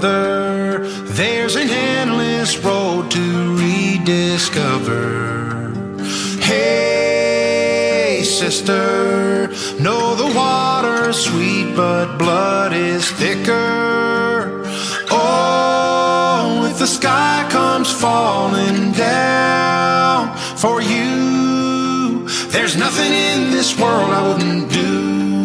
brother, there's an endless road to rediscover. Hey, sister, know the water's sweet, but blood is thicker. Oh, if the sky comes falling down for you, there's nothing in this world I wouldn't do.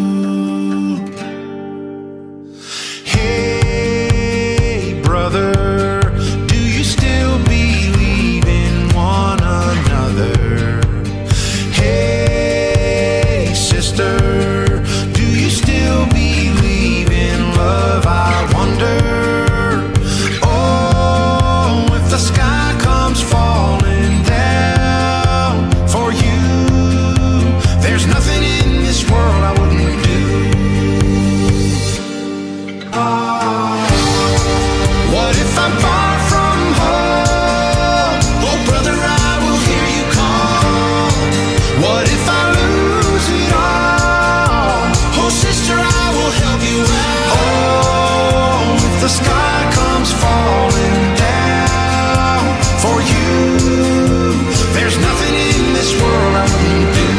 Hey, brother, do you still believe in one another? Hey, sister, do you still believe in love, I wonder? Oh, if the sky comes falling down for you, there's nothing in this world I wouldn't do. What if I'm far from home? Oh, brother, I will hear you call. What if I lose it all? Oh, sister, I will help you out. Oh, if the sky comes falling down for you, there's nothing in this world I wouldn't do.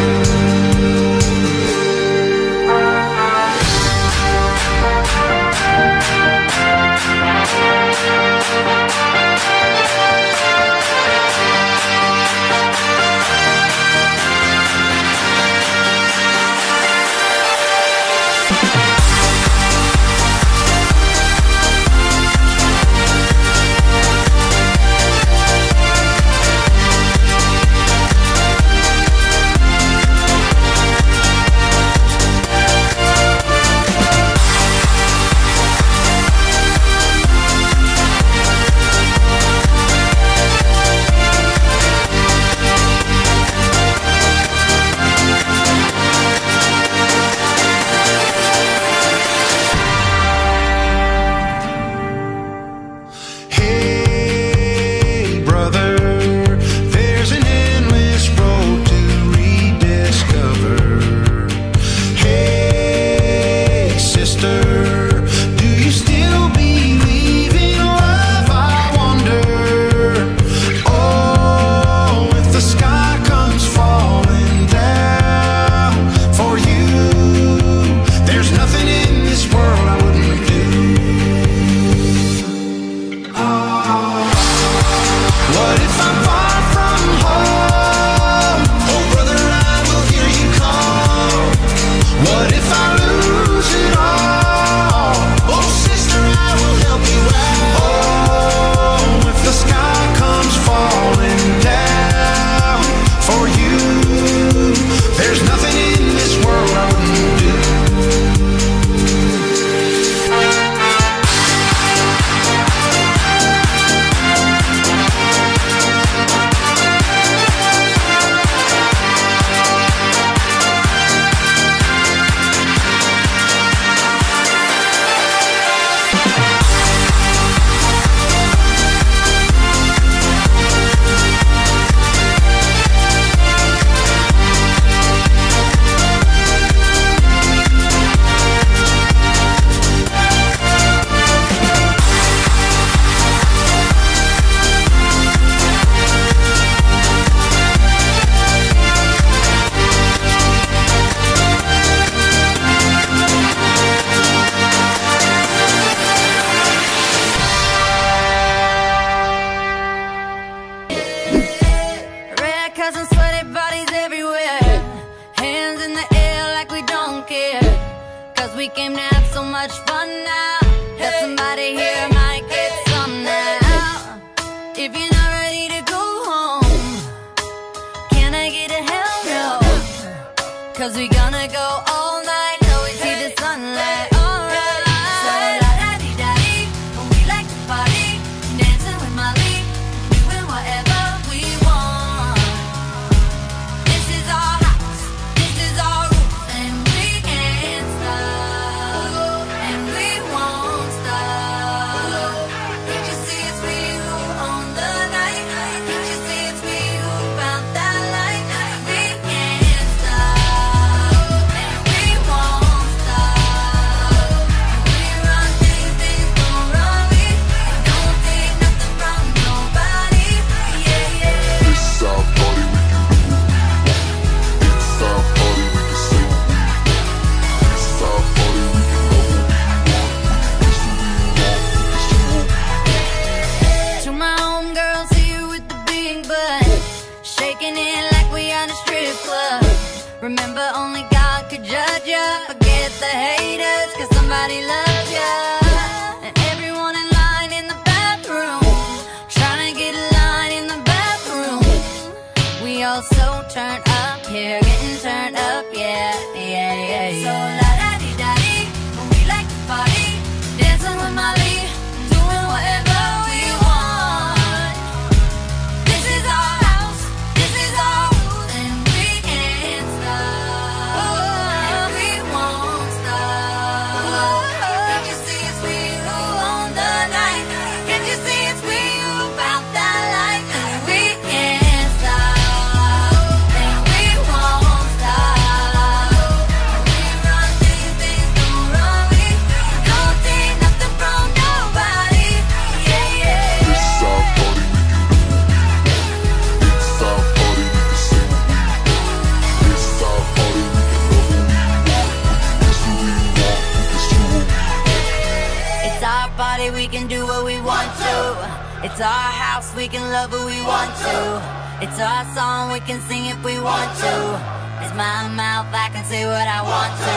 ya. Forget the haters, cause somebody loves ya. And everyone in line in the bathroom, trying to get a line in the bathroom. We all so turned up here, getting turned up, yeah, yeah, yeah, yeah. So la-da-dee-da-dee, we like to party, dancing with Molly, doing whatever we want. This is our house, this is our rules, and we can't stop, and we won't stop. Can't you see it's we who own the night? Can't you see it's we who found that light? And we can't stop, and we won't stop. We run things, things don't run we. Don't take nothing from nobody. Yeah, yeah. This is our party, we can do. It's our party, we can sing. This is our party, we can love who we want. It's who we want, it's who we want. It's our body, we can do what we want to. It's our house, we can love who we want to. It's our song, we can sing if we want to. It's my mouth, I can say what I want to.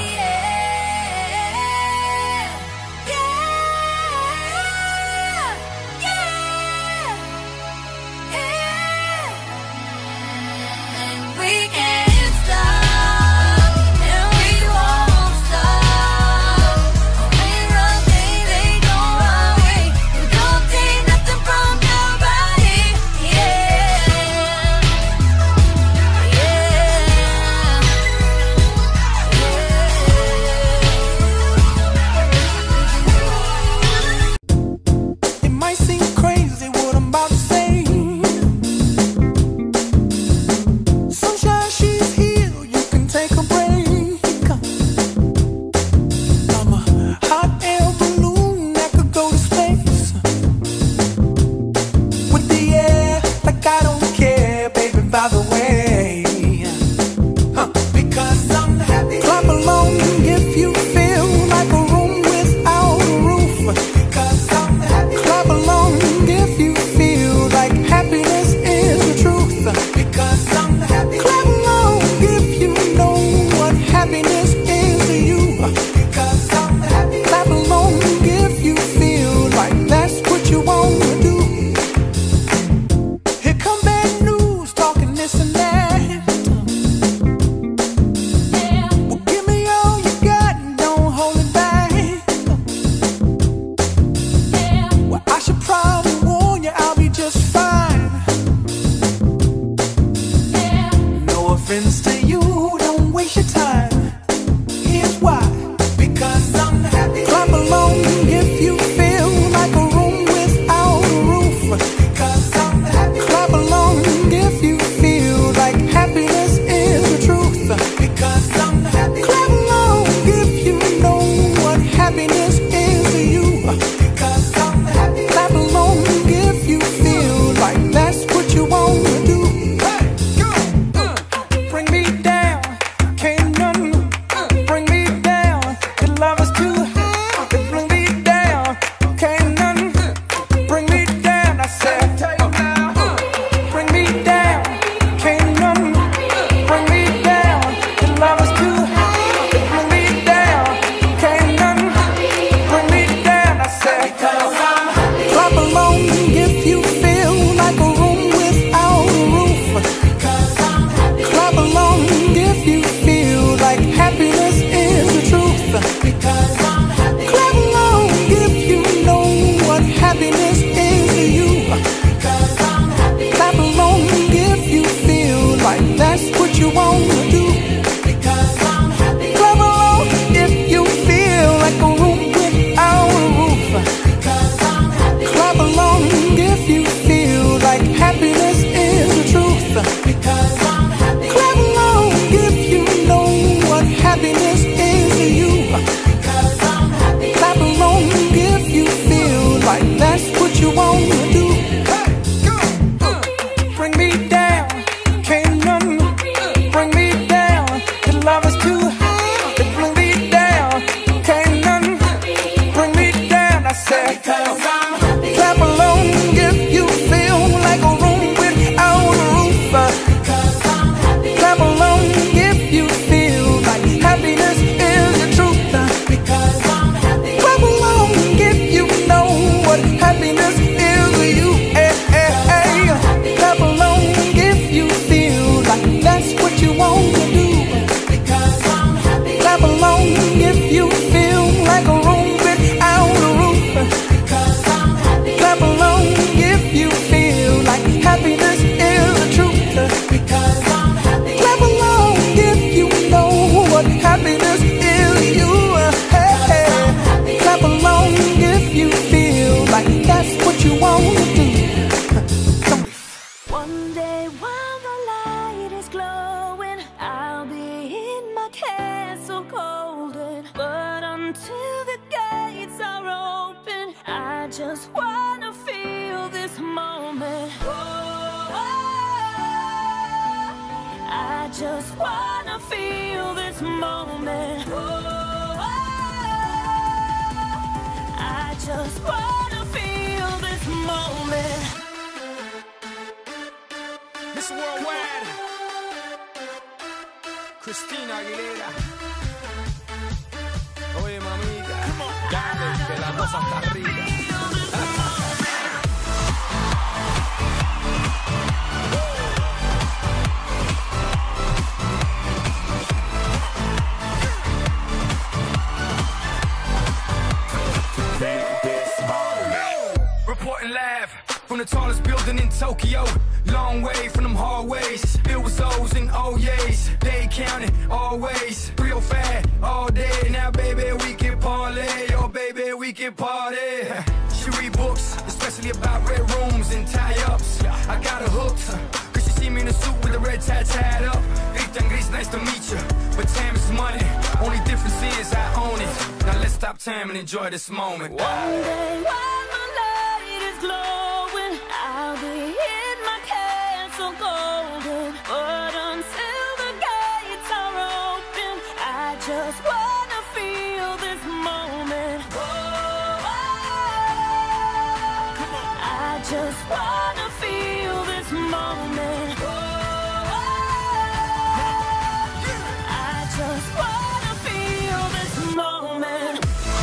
And we can't stop, and we won't stop. We run things, they don't run we. We don't take nothing from nobody. Yeah, It might seem crazy what I'm about to say. Sunshine, she's here, you can take a break. I'm a hot air balloon that could go to space. With the air, like I don't care, baby, by the way. Because I'm happy. Clap along if you feel like a room without a roof. Because I'm happy. Clap along if you feel like happiness is the truth. Because I'm happy. Clap along if you know what happiness is to you. Because I'm happy. Clap along if you feel like that's what you want to do. Here come bad news, talking this and that. Well, give me all you got and don't hold it back. Well, I should probably warn you, I'll be just fine. No offense to you, don't waste your time. Here's why. Because I'm happy. Clap along if you feel like a room without a roof. Because I'm happy. Clap along if you feel like happiness is the truth. Because I'm happy. Clap along if you know what happiness is to you. Because I'm happy. Clap along if you feel like that's what you want to do. Hey, go. Bring me down, can't just wanna feel this moment. I just wanna feel this moment. I just wanna feel this moment. Miss Worldwide, Christina Aguilera. Oye, mamita, dale, que la cosa está rica. Reporting live from the tallest building in Tokyo. Long way from them hallways, filled with O's and O's. They counting always, real fat all day. Now baby we can parlay, oh baby we can party. She read books, especially about red rooms and tie-ups. I got her hooked, cause she see me in a suit with the red tie tied up. Ethan Gris, nice to meet you, but time is money. Only difference is I own it. Now let's stop time and enjoy this moment. One day while my light is glowing, I'll be in my castle golden. But until the gates are open, I just wanna feel this moment. I just wanna feel this moment. I just wanna feel this moment.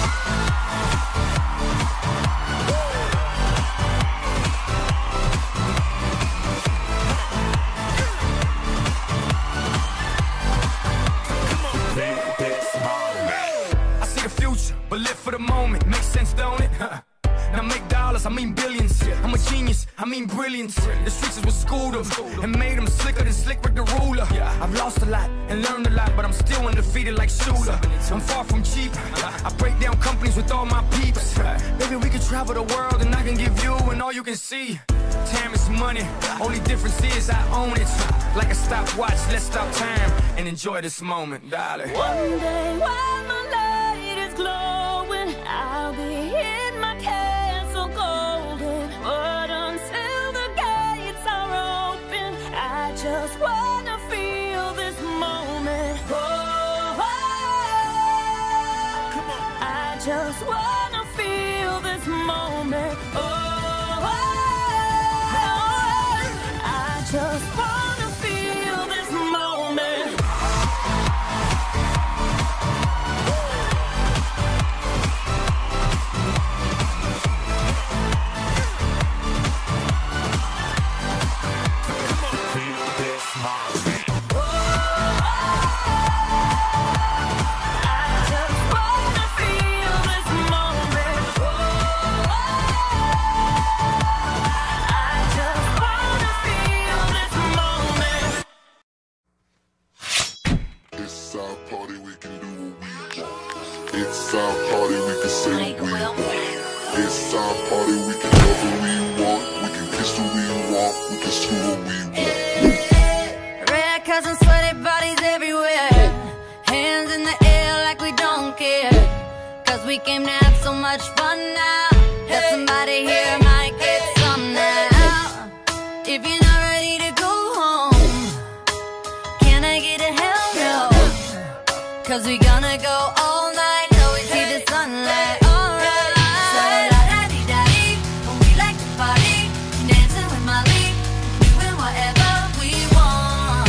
I see the future, but live for the moment. Makes sense, don't it? Now make dollars, I mean billions. I'm a genius, I mean brilliance. The streets is what schooled them and made them slicker than Slick Rick the ruler. I've lost a lot and learned a lot, but I'm still undefeated like Shooter. I'm far from cheap. I break down companies with all my peeps. Baby, we can travel the world and I can give you and all you can see. Time is money, only difference is I own it. Like a stopwatch, let's stop time and enjoy this moment, darling. One day while my light is glowing, I'll be in my castle golden. But until the gates are open, I just wanna feel this moment. I just wanna feel this moment. I just wanna feel this moment. It's our party, we can do what we want. It's our party, we can say what we want. It's our party, we can love who we want. We can kiss who we want. We can screw who we want. Red cousins, sweaty bodies everywhere. Hands in the air like we don't care. Cause we came to have so much fun now. That somebody here might get some now. If you're not ready to go home, can I get a hell no? Cause we gonna go all night till we see the sunlight. Alright. So la-da-dee-da-dee, when we like to party, dancing with Molly, doing whatever we want.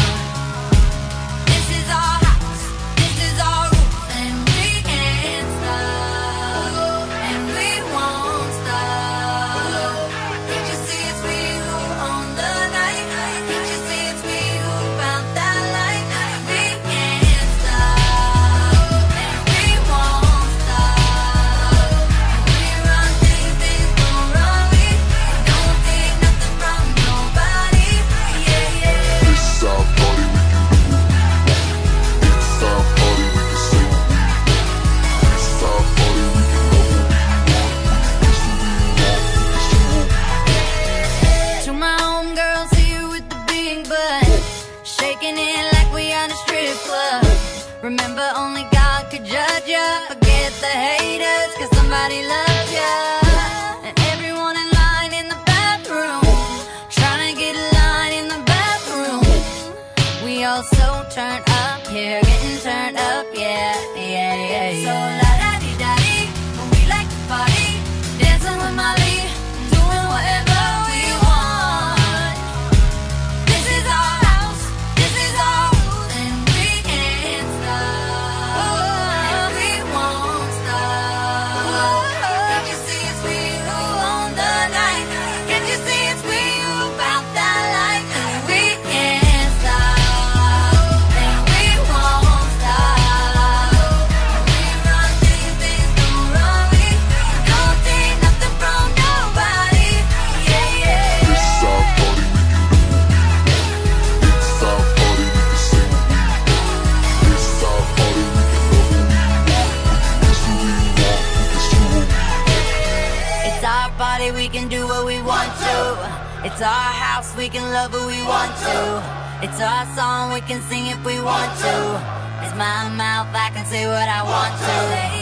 This is our house, this is our rules, and we can't stop, and we won't stop. Can't you see it's we who own the night? Can't you see it's we who found that light? We can't stop, and we won't stop. We run things, things don't run we. Don't take nothing from nobody. Yeah, yeah. It's our party, we can do what we want. It's our party, we can say what we want. It's our party, we can love who we want. We can kiss who we want. We can screw who we want. To my homegirls here with the big butt, shaking it like we on a strip club. Remember, only God could judge ya. Forget the haters, cause somebody loves ya. And our house, we can love who we want to. It's our song, we can sing if we want to. It's my mouth, I can say what I want to.